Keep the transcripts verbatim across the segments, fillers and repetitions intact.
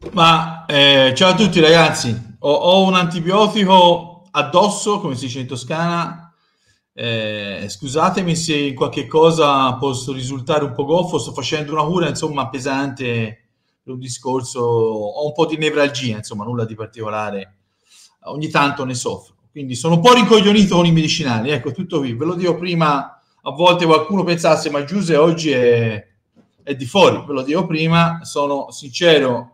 Ma eh, ciao a tutti ragazzi, ho, ho un antibiotico addosso, come si dice in Toscana. Eh, scusatemi se in qualche cosa posso risultare un po' goffo, sto facendo una cura insomma pesante per un discorso, ho un po' di nevralgia, insomma nulla di particolare, ogni tanto ne soffro, quindi sono un po' rincoglionito con i medicinali, ecco tutto qui, ve lo dico prima, a volte qualcuno pensasse ma Giuse oggi è, è di fuori, ve lo dico prima, sono sincero.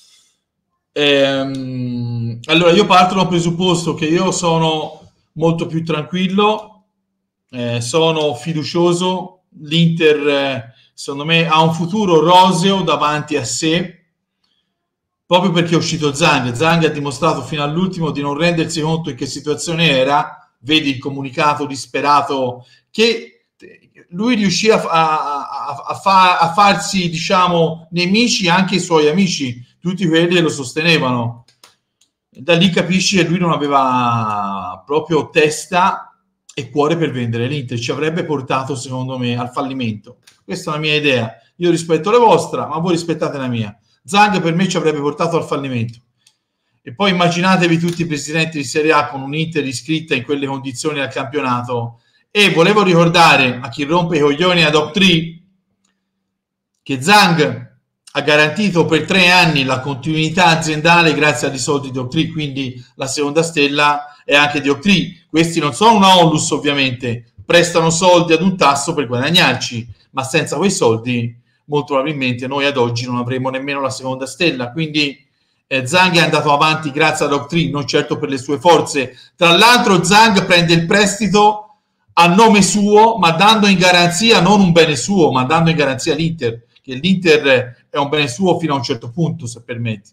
Ehm, allora io parto da un presupposto che io sono molto più tranquillo, eh, sono fiducioso, l'Inter eh, secondo me ha un futuro roseo davanti a sé, proprio perché è uscito Zang. Zang ha dimostrato fino all'ultimo di non rendersi conto in che situazione era, vedi il comunicato disperato che lui riuscì a, a, a, a, fa, a farsi, diciamo, nemici anche i suoi amici, tutti quelli che lo sostenevano. Da lì capisci che lui non aveva proprio testa e cuore per vendere l'Inter, ci avrebbe portato secondo me al fallimento. Questa è la mia idea, io rispetto la vostra, ma voi rispettate la mia. Zang per me ci avrebbe portato al fallimento. E poi immaginatevi tutti i presidenti di Serie A con un Inter iscritta in quelle condizioni al campionato. E volevo ricordare a chi rompe i coglioni ad Octree che Zang ha garantito per tre anni la continuità aziendale grazie agli soldi di Octree, quindi la seconda stella è anche di Octree. Questi non sono una onlus ovviamente, prestano soldi ad un tasso per guadagnarci, ma senza quei soldi molto probabilmente noi ad oggi non avremo nemmeno la seconda stella, quindi eh, Zang è andato avanti grazie ad Octree, non certo per le sue forze. Tra l'altro Zang prende il prestito a nome suo, ma dando in garanzia non un bene suo, ma dando in garanzia l'Inter, che l'Inter è un bene suo fino a un certo punto, se permetti.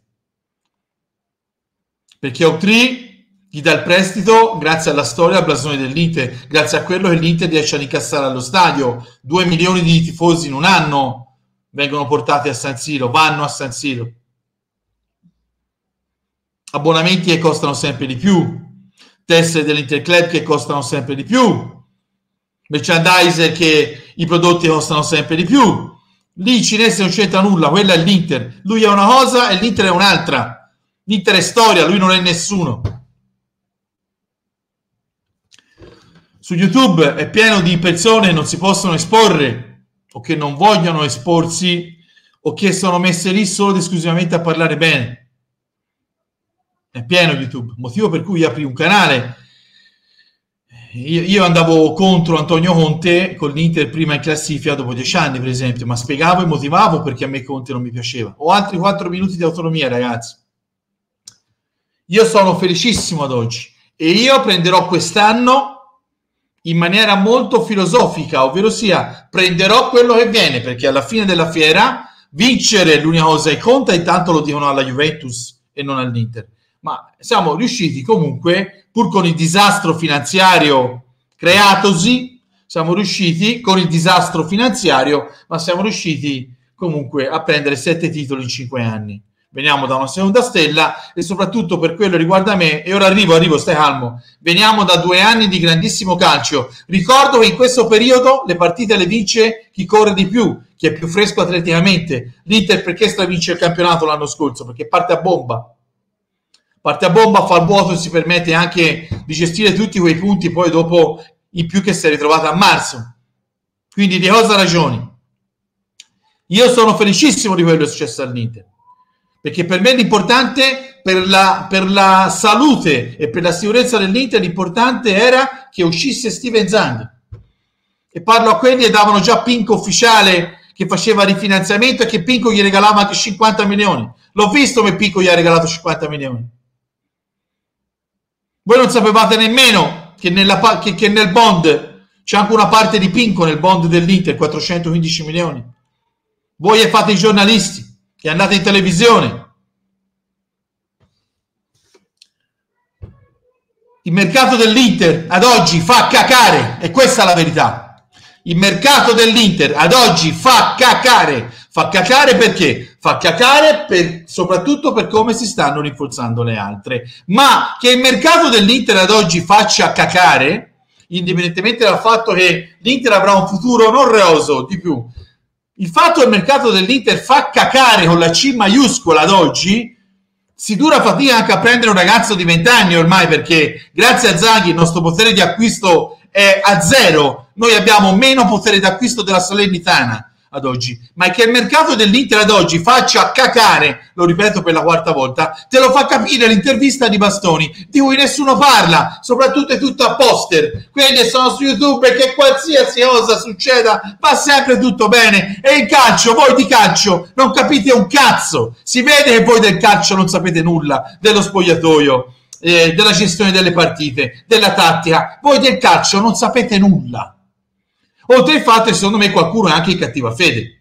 Perché Octree gli dà il prestito grazie alla storia, al blasone dell'Inter, grazie a quello che l'Inter riesce ad incassare allo stadio. Due milioni di tifosi in un anno vengono portati a San Siro, vanno a San Siro. Abbonamenti che costano sempre di più, tessere dell'Interclub che costano sempre di più, merchandiser che i prodotti costano sempre di più. Lì i cinesi non c'entra nulla, quella è l'Inter. Lui è una cosa e l'Inter è un'altra. L'Inter è storia, lui non è nessuno. Su YouTube è pieno di persone che non si possono esporre o che non vogliono esporsi o che sono messe lì solo ed esclusivamente a parlare bene. È pieno YouTube, motivo per cui apri un canale. Io, io andavo contro Antonio Conte con l'Inter prima in classifica dopo dieci anni, per esempio, ma spiegavo e motivavo perché a me Conte non mi piaceva. Ho altri quattro minuti di autonomia, ragazzi. Io sono felicissimo ad oggi e io prenderò quest'anno in maniera molto filosofica, ovvero sia prenderò quello che viene, perché alla fine della fiera vincere è l'unica cosa che conta, intanto lo dicono alla Juventus e non all'Inter. Ma siamo riusciti comunque, pur con il disastro finanziario creatosi, siamo riusciti con il disastro finanziario, ma siamo riusciti comunque a prendere sette titoli in cinque anni. Veniamo da una seconda stella e soprattutto per quello riguarda me, e ora arrivo, arrivo, stai calmo, veniamo da due anni di grandissimo calcio. Ricordo che in questo periodo le partite le vince chi corre di più, chi è più fresco atleticamente. L'Inter perché stravince il campionato l'anno scorso? Perché parte a bomba. Parte a bomba, fa il vuoto e si permette anche di gestire tutti quei punti poi dopo in più che si è ritrovata a marzo. Quindi di cosa ragioni? Io sono felicissimo di quello che è successo all'Inter, perché per me l'importante, per la, per la salute e per la sicurezza dell'Inter, l'importante era che uscisse Steven Zang. E parlo a quelli che davano già Pinco ufficiale, che faceva rifinanziamento e che Pinco gli regalava anche cinquanta milioni. L'ho visto che Pinco gli ha regalato cinquanta milioni. Voi non sapevate nemmeno che, nella, che, che nel bond c'è anche una parte di Pinco nel bond dell'Inter, quattrocentoquindici milioni. Voi fate i giornalisti, che andate in televisione. Il mercato dell'Inter ad oggi fa cacare, e questa è la verità. Il mercato dell'Inter ad oggi fa cacare. Fa cacare perché? Fa cacare per, soprattutto per come si stanno rinforzando le altre. Ma che il mercato dell'Inter ad oggi faccia cacare, indipendentemente dal fatto che l'Inter avrà un futuro non roso di più, Il fatto che il mercato dell'Inter fa cacare con la C maiuscola ad oggi, si dura fatica anche a prendere un ragazzo di venti anni ormai, perché grazie a Zaghi il nostro potere di acquisto è a zero, noi abbiamo meno potere d'acquisto della Salernitana ad oggi, ma è che il mercato dell'Inter ad oggi faccia cacare, lo ripeto per la quarta volta, te lo fa capire l'intervista di Bastoni, di cui nessuno parla, soprattutto è tutto a poster, quelli sono su YouTube, che qualsiasi cosa succeda va sempre tutto bene, e il calcio, voi di calcio non capite un cazzo, si vede che voi del calcio non sapete nulla, dello spogliatoio, eh, della gestione delle partite, della tattica, voi del calcio non sapete nulla. Oltre al fatto che secondo me qualcuno è anche in cattiva fede.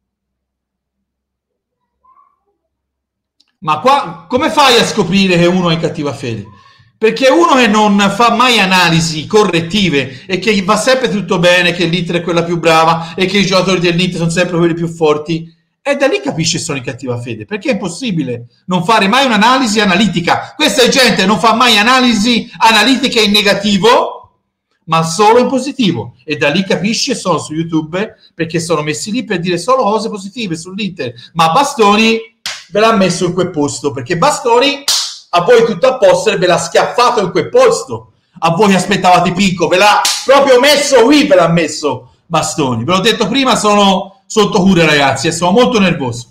Ma qua come fai a scoprire che uno è in cattiva fede? Perché uno che non fa mai analisi correttive e che va sempre tutto bene, che l'Inter è quella più brava e che i giocatori dell'Inter sono sempre quelli più forti, e da lì capisce se sono in cattiva fede, perché è impossibile non fare mai un'analisi analitica. Questa gente non fa mai analisi analitiche in negativo, ma solo in positivo, e da lì capisce sono su YouTube, perché sono messi lì per dire solo cose positive sull'Inter. Ma Bastoni ve l'ha messo in quel posto, perché Bastoni a voi tutto a posto e ve l'ha schiaffato in quel posto. A voi che aspettavate Picco, ve l'ha proprio messo qui, ve l'ha messo Bastoni. Ve l'ho detto prima, sono sotto cura ragazzi e sono molto nervoso.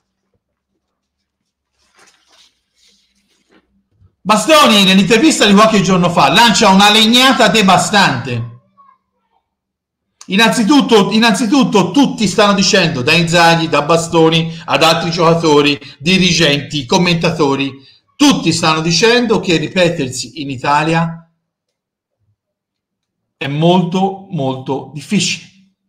Bastoni nell'intervista di qualche giorno fa lancia una legnata devastante. Innanzitutto, innanzitutto tutti stanno dicendo, da Inzaghi, da Bastoni ad altri giocatori, dirigenti, commentatori, tutti stanno dicendo che ripetersi in Italia è molto molto difficile.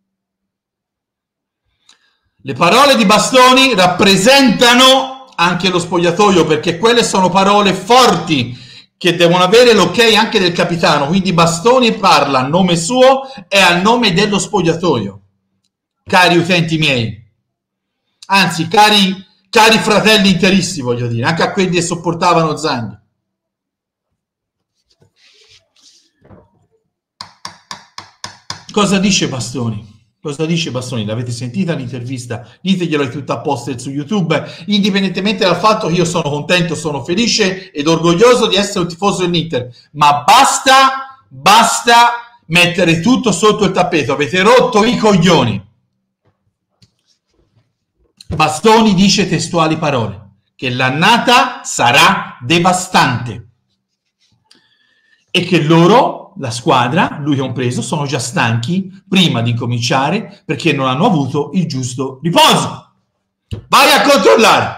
Le parole di Bastoni rappresentano anche lo spogliatoio, perché quelle sono parole forti che devono avere l'ok anche del capitano, quindi Bastoni parla a nome suo e a nome dello spogliatoio, cari utenti miei, anzi cari, cari fratelli interisti, voglio dire, anche a quelli che sopportavano Zaghi. Cosa dice Bastoni? Cosa dice Bastoni? L'avete sentita l'intervista? Diteglielo, è tutta a poster su YouTube, indipendentemente dal fatto che io sono contento, sono felice ed orgoglioso di essere un tifoso dell'Inter, ma basta, basta mettere tutto sotto il tappeto, avete rotto i coglioni. Bastoni dice testuali parole, che l'annata sarà devastante e che loro, la squadra, lui compreso, sono già stanchi prima di cominciare perché non hanno avuto il giusto riposo. Vai a controllare.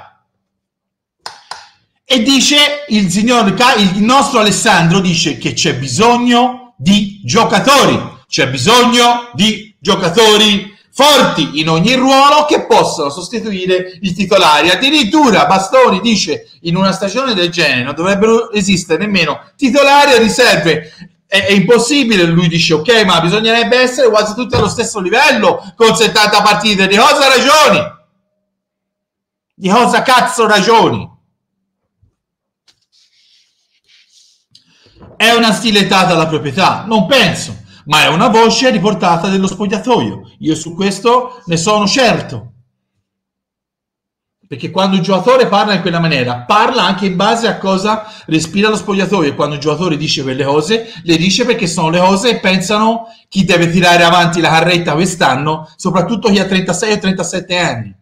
E dice il signor, il nostro Alessandro dice che c'è bisogno di giocatori, c'è bisogno di giocatori forti in ogni ruolo che possono sostituire i titolari. Addirittura Bastoni dice in una stagione del genere non dovrebbero esistere nemmeno titolari e riserve. È, è impossibile, lui dice ok, ma bisognerebbe essere quasi tutti allo stesso livello con settanta partite. Di cosa ragioni? Di cosa cazzo ragioni? È una stilettata alla proprietà? Non penso, ma è una voce riportata dello spogliatoio. Io su questo ne sono certo. Perché quando un giocatore parla in quella maniera, parla anche in base a cosa respira lo spogliatoio. E quando un giocatore dice quelle cose, le dice perché sono le cose e pensano chi deve tirare avanti la carretta quest'anno, soprattutto chi ha trentasei o trentasette anni.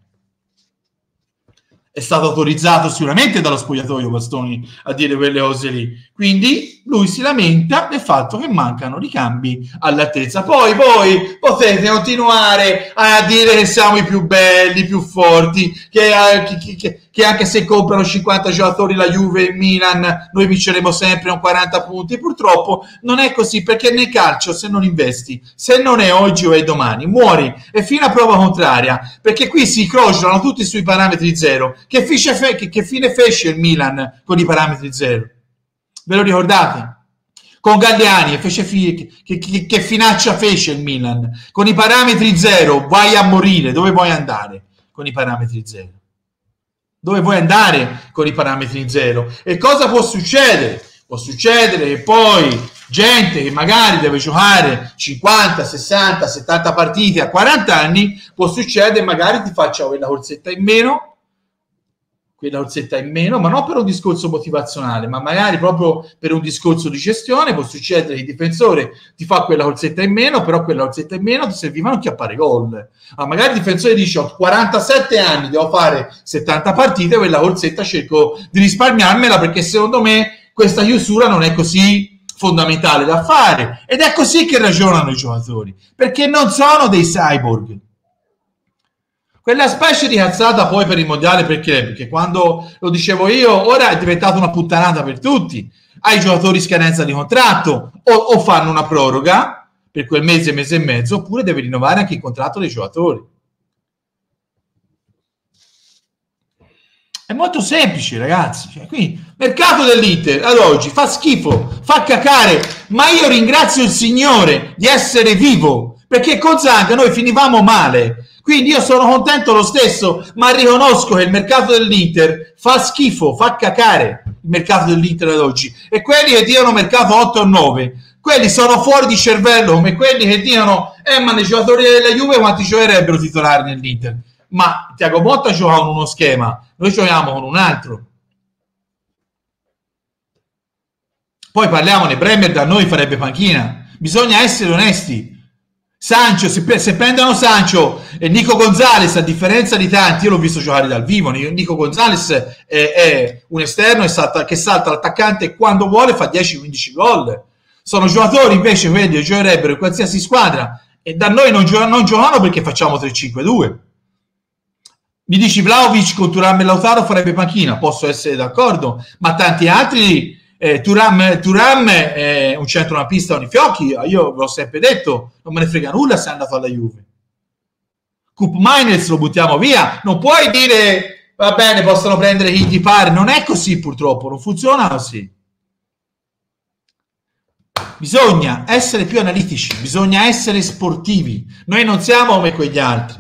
È stato autorizzato sicuramente dallo spogliatoio Bastoni a dire quelle cose lì, quindi lui si lamenta del fatto che mancano ricambi all'altezza. Poi voi potete continuare a dire che siamo i più belli, i più forti, che, che, che, che anche se comprano cinquanta giocatori la Juve e il Milan noi vinceremo sempre con quaranta punti. Purtroppo non è così, perché nel calcio se non investi, se non è oggi o è domani, muori, e fino a prova contraria, perché qui si crociano tutti sui parametri zero. Che, fe- che, che fine fece il Milan con i parametri zero? Ve lo ricordate? Con Galliani fece fi- che, che, che finaccia fece il Milan con i parametri zero? Vai a morire. Dove vuoi andare con i parametri zero? Dove vuoi andare con i parametri zero? E cosa può succedere Può succedere che poi gente che magari deve giocare cinquanta, sessanta, settanta partite a quaranta anni, può succedere magari ti faccia quella corsetta in meno, quella corsetta in meno, ma non per un discorso motivazionale, ma magari proprio per un discorso di gestione. Può succedere che il difensore ti fa quella corsetta in meno, però quella corsetta in meno ti serviva a chiappare gol. Ma magari il difensore dice: ho quarantasette anni, devo fare settanta partite, quella corsetta cerco di risparmiarmela perché secondo me questa chiusura non è così fondamentale da fare. Ed è così che ragionano i giocatori, perché non sono dei cyborg. Quella specie di cazzata poi per il mondiale, perché? Perché quando lo dicevo io, ora è diventata una puttanata per tutti. Hai giocatori scadenza di contratto, o, o fanno una proroga per quel mese, mese e mezzo, oppure deve rinnovare anche il contratto dei giocatori. È molto semplice, ragazzi. Cioè, quindi, mercato dell'Inter ad oggi fa schifo, fa cacare, ma io ringrazio il Signore di essere vivo, perché con Zang noi finivamo male. Quindi io sono contento lo stesso, ma riconosco che il mercato dell'Inter fa schifo, fa cacare il mercato dell'Inter ad oggi. E quelli che dicono mercato otto o nove, quelli sono fuori di cervello, come quelli che dicono eh ma nei giocatori della Juve quanti giocherebbero titolari nell'Inter? Ma Thiago Motta gioca con uno schema, noi giochiamo con un altro. Poi parliamone, Bremer da noi farebbe panchina, bisogna essere onesti. Sancho, se, se prendono Sancho e Nico Gonzalez, a differenza di tanti, io l'ho visto giocare dal vivo, Nico Gonzalez è, è un esterno e salta, che salta l'attaccante e quando vuole fa dieci quindici gol. Sono giocatori invece quelli che giocherebbero in qualsiasi squadra e da noi non, gio- non giocano perché facciamo tre cinque due. Mi dici Vlahovic con Thuram e Lautaro farebbe panchina, posso essere d'accordo, ma tanti altri... Eh, Thuram, Thuram è un centrocampista ogni fiocchi, io ve l'ho sempre detto, non me ne frega nulla se è andato alla Juve. Koop Meiners lo buttiamo via, non puoi dire va bene, possono prendere chi gli pare, non è così purtroppo, non funziona così. Bisogna essere più analitici, bisogna essere sportivi, noi non siamo come quegli altri.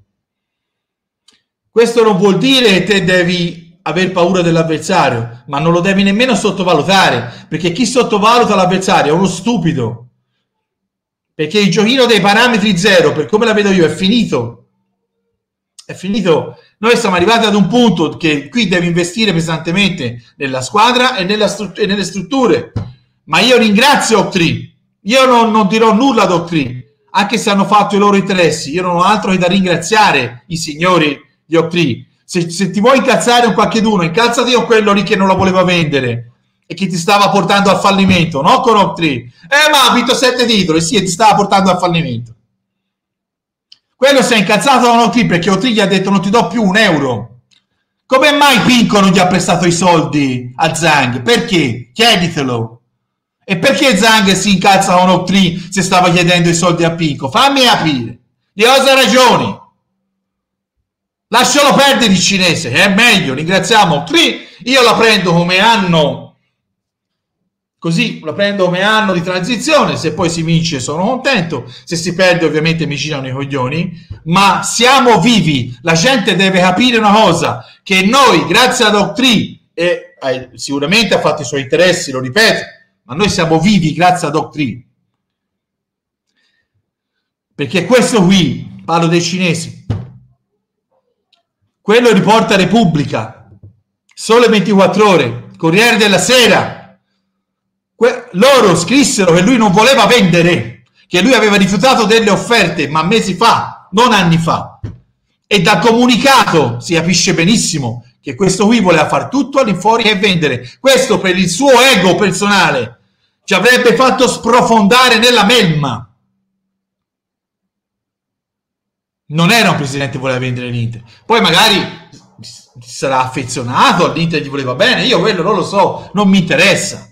Questo non vuol dire che te devi aver paura dell'avversario, ma non lo devi nemmeno sottovalutare, perché chi sottovaluta l'avversario è uno stupido, perché il giochino dei parametri zero, per come la vedo io, è finito, è finito. Noi siamo arrivati ad un punto che qui devi investire pesantemente nella squadra e, nella stru- e nelle strutture, ma io ringrazio Octree, io non, non dirò nulla ad Octree, anche se hanno fatto i loro interessi, io non ho altro che da ringraziare i signori di Octree. Se, se ti vuoi incazzare un qualcheduno, incazzati con quello lì che non la voleva vendere e che ti stava portando al fallimento, no con Octree. Eh ma ha vinto sette titoli, sì, e ti stava portando al fallimento. Quello si è incazzato con Octree perché Octree gli ha detto non ti do più un euro. Come mai Pinco non gli ha prestato i soldi a Zang? Perché? Chieditelo. E perché Zang si incazza con Octree se stava chiedendo i soldi a Pinco? Fammi capire. Di cosa ragioni? Lascialo perdere il cinese, è meglio, ringraziamo Octree, io la prendo come anno, così, la prendo come anno di transizione, se poi si vince sono contento, se si perde ovviamente mi girano i coglioni, ma siamo vivi, la gente deve capire una cosa, che noi, grazie ad Octree, e eh, sicuramente ha fatto i suoi interessi, lo ripeto, ma noi siamo vivi grazie ad Octree, perché questo qui, parlo dei cinesi, quello riporta Repubblica, Sole ventiquattro Ore, Corriere della Sera. Que- loro scrissero che lui non voleva vendere, che lui aveva rifiutato delle offerte, ma mesi fa, non anni fa. E dal comunicato si capisce benissimo che questo qui voleva far tutto all'infuori e vendere. Questo per il suo ego personale ci avrebbe fatto sprofondare nella melma. Non era un presidente che voleva vendere l'Inter, poi magari sarà affezionato all'Inter, gli voleva bene, io quello non lo so, non mi interessa.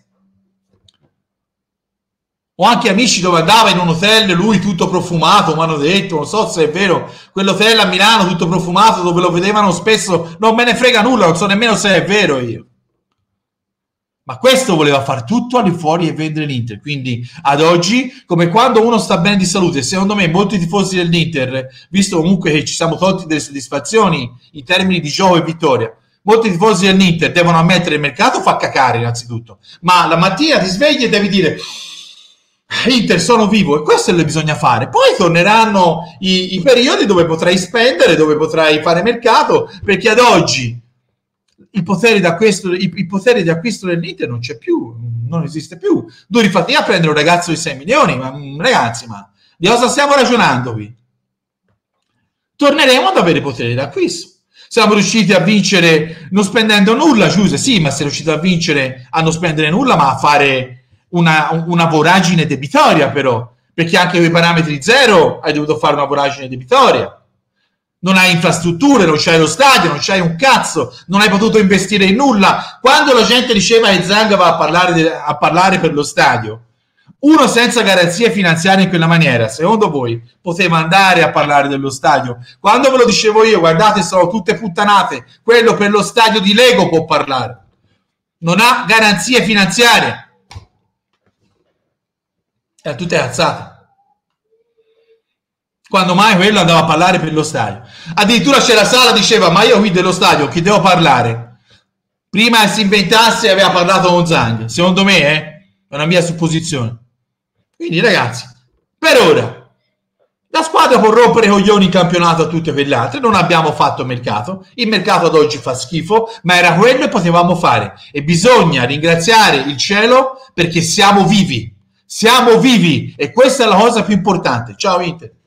Ho anche amici dove andava in un hotel, lui tutto profumato, mi hanno detto, non so se è vero, quell'hotel a Milano tutto profumato dove lo vedevano spesso, non me ne frega nulla, non so nemmeno se è vero io. Ma questo voleva far tutto all'infuori e vendere l'Inter, quindi ad oggi, come quando uno sta bene di salute, secondo me molti tifosi dell'Inter, visto comunque che ci siamo tolti delle soddisfazioni in termini di gioco e vittoria, molti tifosi dell'Inter devono ammettere il mercato fa cacare innanzitutto, ma la mattina ti svegli e devi dire Inter sono vivo, e questo lo bisogna fare. Poi torneranno i, i periodi dove potrai spendere, dove potrai fare mercato, perché ad oggi il potere d'acquisto, il, il potere di acquisto dell'Inter non c'è più, non esiste più. Duri fatica a prendere un ragazzo di sei milioni, ma ragazzi, ma di cosa stiamo ragionando qui? Torneremo ad avere potere d'acquisto. Siamo riusciti a vincere non spendendo nulla, Giuse, sì, ma sei riuscito a vincere a non spendere nulla, ma a fare una, una voragine debitoria, però, perché anche con i parametri zero hai dovuto fare una voragine debitoria. Non hai infrastrutture, non c'hai lo stadio, non c'hai un cazzo, non hai potuto investire in nulla. Quando la gente diceva che Zang va a parlare, de, a parlare per lo stadio, uno senza garanzie finanziarie in quella maniera, secondo voi poteva andare a parlare dello stadio? Quando ve lo dicevo io, guardate, sono tutte puttanate, quello per lo stadio di Lego può parlare, non ha garanzie finanziarie, erano tutte cazzate. Quando mai quello andava a parlare per lo stadio? Addirittura c'è la sala, diceva, ma io qui dello stadio chi devo parlare? Prima si inventasse aveva parlato con Zang, secondo me, eh, è una mia supposizione. Quindi ragazzi, per ora la squadra può rompere i coglioni in campionato a tutti e per gli altri, non abbiamo fatto mercato, il mercato ad oggi fa schifo, ma era quello che potevamo fare e bisogna ringraziare il cielo perché siamo vivi, siamo vivi e questa è la cosa più importante. Ciao Inter.